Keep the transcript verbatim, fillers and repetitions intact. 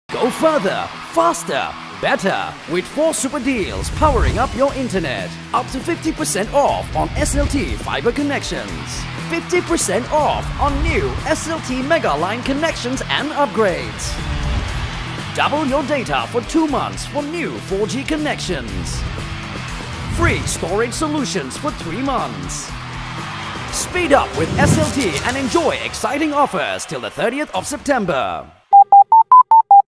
Go further, faster, better with four super deals powering up your internet. Up to fifty percent off on S L T fiber connections. fifty percent off on new S L T Mega Line connections and upgrades. Double your data for two months for new four G connections. Free storage solutions for three months. Speed up with S L T and enjoy exciting offers till the thirtieth of September.